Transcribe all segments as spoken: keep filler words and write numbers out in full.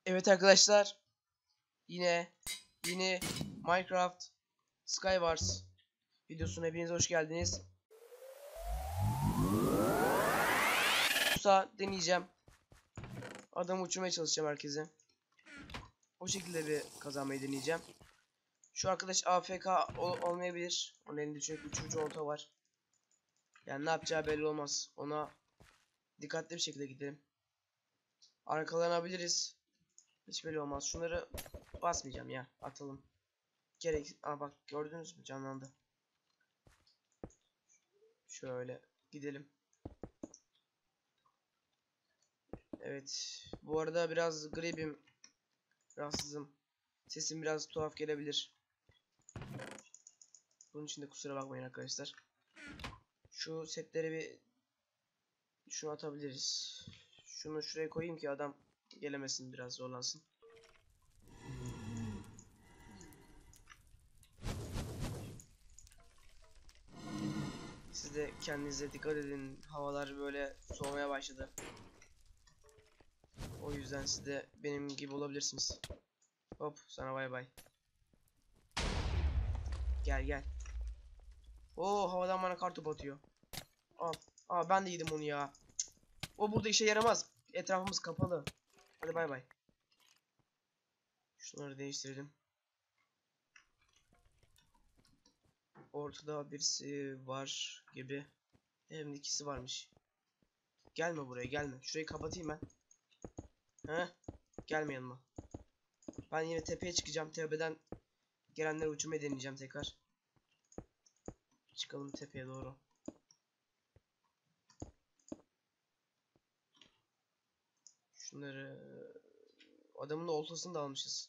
Evet arkadaşlar, yine yeni Minecraft Skywars videosuna hepiniz hoş geldiniz. Usta deneyeceğim. Adamı uçurmaya çalışacağım herkese. O şekilde bir kazanmayı deneyeceğim. Şu arkadaş A F K ol olmayabilir. Onun elinde çünkü uçurucu olta var. Yani ne yapacağı belli olmaz. Ona dikkatli bir şekilde gidelim. Arkalanabiliriz. Hiç belli olmaz. Şunları basmayacağım ya. Atalım. Gerek. Aa bak, gördünüz mü? Canlandı. Şöyle gidelim. Evet. Bu arada biraz gribim. Rahatsızım. Sesim biraz tuhaf gelebilir. Bunun için de kusura bakmayın arkadaşlar. Şu setleri bir şunu atabiliriz. Şunu şuraya koyayım ki adam gelemesin, biraz zorlansın. Siz de kendinize dikkat edin. Havalar böyle soğumaya başladı. O yüzden siz de benim gibi olabilirsiniz. Hop, sana bay bay. Gel gel. Oo, havadan bana kartopu atıyor. Al. Aa, ben de yedim onu ya. O burada işe yaramaz. Etrafımız kapalı. Hadi bay bay. Şunları değiştirelim. Ortada birisi var gibi. Hem de ikisi varmış. Gelme buraya, gelme. Şurayı kapatayım ben. He? Gelme yanıma. Ben yine tepeye çıkacağım. Tepeden gelenleri uçurmayı deneyeceğim tekrar. Çıkalım tepeye doğru. Şunları... Adamın da oltasını da almışız.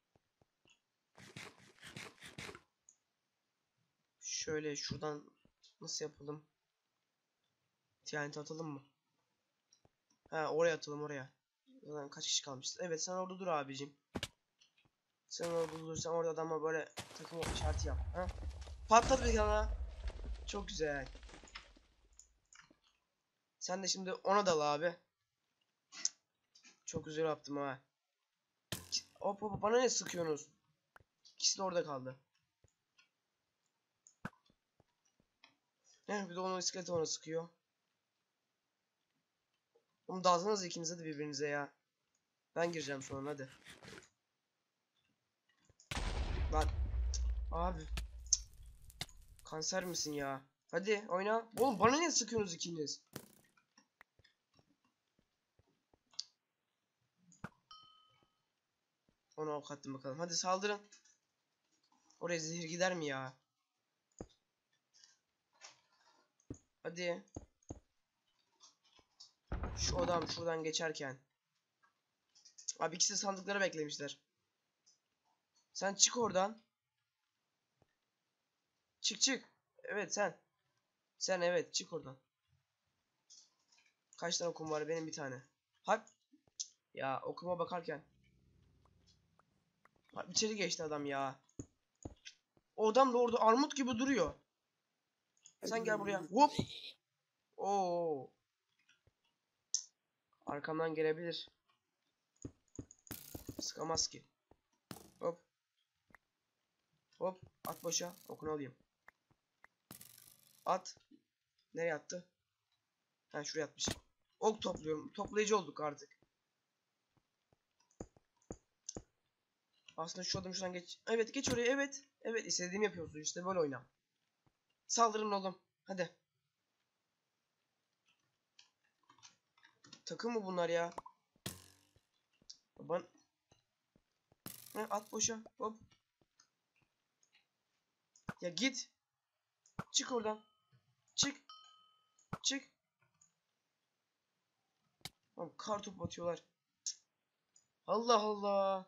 Şöyle şuradan nasıl yapalım? T N T atalım mı? Ha, oraya atalım, oraya. Zaten kaç kişi kalmışız? Evet, sen orada dur abicim. Sen orada durursan orada adama böyle takım şartı yap. Ha? Patlat bir tane. Çok güzel. Sen de şimdi ona dal abi. Çok güzel yaptım ha. Hop hop, bana ne sıkıyorsunuz? İkisi de orada kaldı. Ne, bir de onun iskeleti ona sıkıyor. Oğlum dalsanız ikinize de birbirinize ya. Ben gireceğim sonra, hadi. Lan abi, kanser misin ya? Hadi oyna. Oğlum bana ne sıkıyorsunuz ikiniz? Ona ok attım bakalım. Hadi saldırın. Oraya zehir gider mi ya? Hadi. Şu adam şuradan geçerken. Abi ikisi sandıkları beklemişler. Sen çık oradan. Çık çık. Evet sen. Sen evet, çık oradan. Kaç tane okum var? Benim bir tane. Hadi. Ya okuma bakarken. Ha, içeri geçti adam ya. O adam da orada armut gibi duruyor. Sen gel buraya. Hop. Oo. Arkamdan gelebilir. Sıkamaz ki. Hop. Hop. At boşa. Okunu alayım. At. Nereye attı? Ha, şuraya atmış. Ok topluyorum. Toplayıcı olduk artık. Aslında şu adam şuradan geç. Evet, geç oraya, evet. Evet, istediğimi yapıyorsun işte, böyle oyna. Saldırın oğlum. Hadi. Takım mı bunlar ya? Ban ha, at boşa. Hop. Ya git. Çık oradan. Çık. Çık. Oğlum kar topu atıyorlar. Allah Allah.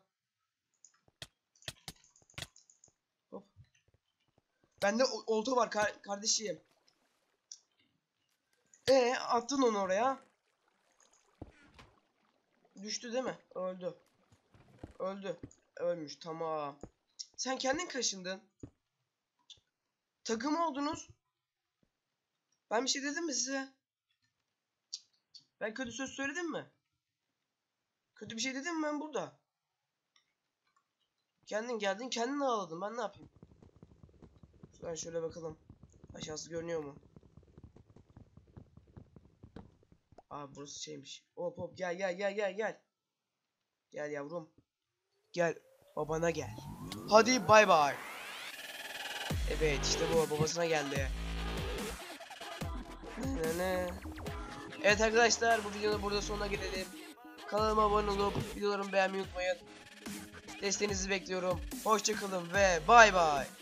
Hop. Bende olta var kar kardeşim. E attın onu oraya. Düştü değil mi? Öldü. Öldü. Ölmüş, tamam. Sen kendin kaşındın. Takım oldunuz. Ben bir şey dedim mi size? Ben kötü söz söyledim mi? Kötü bir şey dedim mi ben burada? Kendin geldin kendin ağladın. Ben ne yapayım? Şuradan şöyle bakalım. Aşağısı görünüyor mu? Aa burası şeymiş. Hop hop gel gel gel gel gel. Gel yavrum. Gel babana gel. Hadi bay bay. Evet işte bu babasına geldi. Ne ne. Evet arkadaşlar bu videonun burada sonuna gelelim. Kanalıma abone olup videolarımı beğenmeyi unutmayın. Desteğinizi bekliyorum. Hoşça kalın ve bay bay.